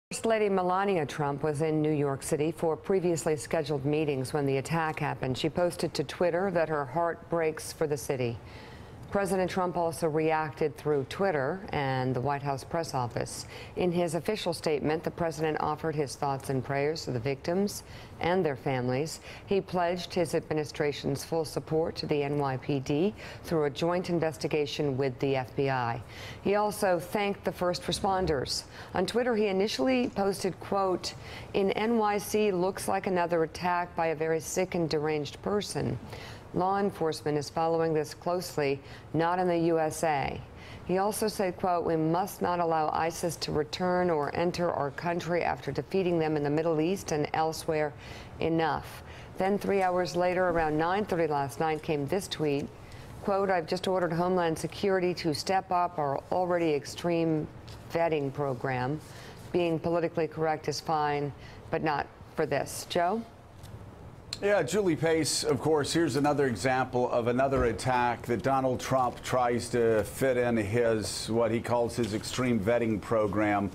First Lady Melania Trump was in New York City for previously scheduled meetings when the attack happened. She posted to Twitter that her heart breaks for the city. President Trump also reacted through Twitter and the White House press office. In his official statement, the president offered his thoughts and prayers to the victims and their families. He pledged his administration's full support to the NYPD through a joint investigation with the FBI. He also thanked the first responders. On Twitter, he initially posted, quote, "In NYC looks like another attack by a very sick and deranged person. Law enforcement is following this closely, not in the USA." He also said, quote, "We must not allow ISIS to return or enter our country after defeating them in the Middle East and elsewhere. Enough." Then 3 hours later, around 9:30 last night, came this tweet, quote, "I've just ordered Homeland Security to step up our already extreme vetting program. Being politically correct is fine, but not for this." Joe? Yeah, Julie Pace, of course, here's another example of another attack that Donald Trump tries to fit in his, what he calls his extreme vetting program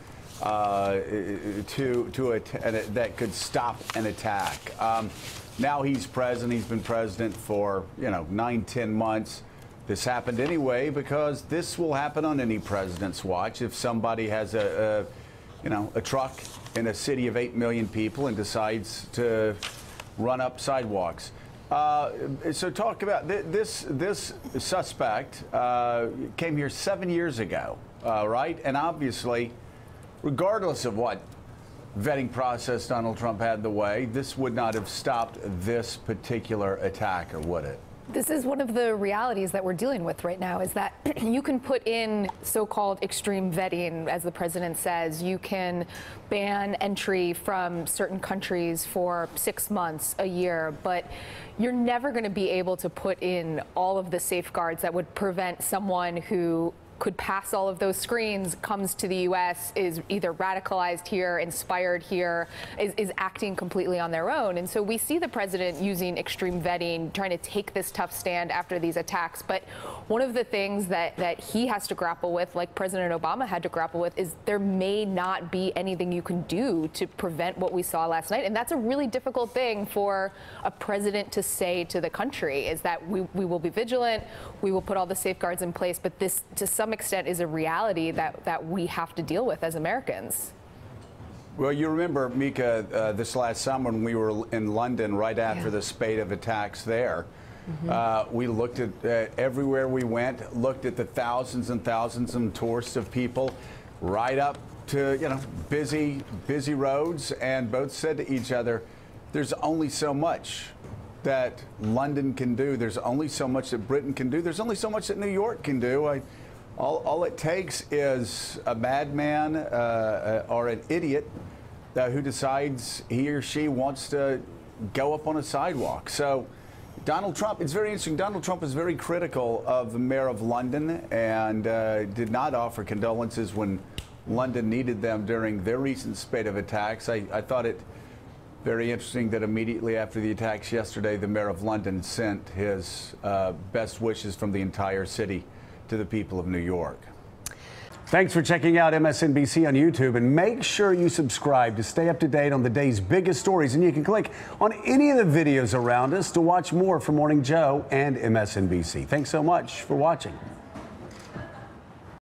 that could stop an attack. Now he's president. He's been president for, 9-10 months. This happened anyway because this will happen on any president's watch. If somebody has a truck in a city of 8 million people and decides to run up sidewalks. So talk about this suspect came here 7 years ago, right? And obviously, regardless of what vetting process Donald Trump had the way, this would not have stopped this particular attacker, would it? This is one of the realities that we're dealing with right now, is that you can put in so-called extreme vetting, as the president says. You can ban entry from certain countries for 6 months, a year, but you're never going to be able to put in all of the safeguards that would prevent someone who could pass all of those screens, comes to the U.S., is either radicalized here, inspired here, is acting completely on their own. And so we see the president using extreme vetting, trying to take this tough stand after these attacks. But one of the things that he has to grapple with, like President Obama had to grapple with, is there may not be anything you can do to prevent what we saw last night. And that's a really difficult thing for a president to say to the country, is that we will be vigilant, we will put all the safeguards in place, but this, to some extent, is a reality that we have to deal with as Americans. Well, you remember, Mika, this last summer when we were in London right after the spate of attacks there. We looked at everywhere we went, looked at the thousands and thousands of tourists of people right up to, busy roads, and both said to each other, there's only so much that London can do. There's only so much that Britain can do. There's only so much that New York can do. All it takes is a madman or an idiot who decides he or she wants to go up on a sidewalk. So Donald Trump, it's very interesting. Donald Trump is very critical of the mayor of London and did not offer condolences when London needed them during their recent spate of attacks. I thought it very interesting that immediately after the attacks yesterday, the mayor of London sent his best wishes from the entire city to the people of New York. Thanks for checking out MSNBC on YouTube, and make sure you subscribe to stay up to date on the day's biggest stories. And you can click on any of the videos around us to watch more from Morning Joe and MSNBC. Thanks so much for watching.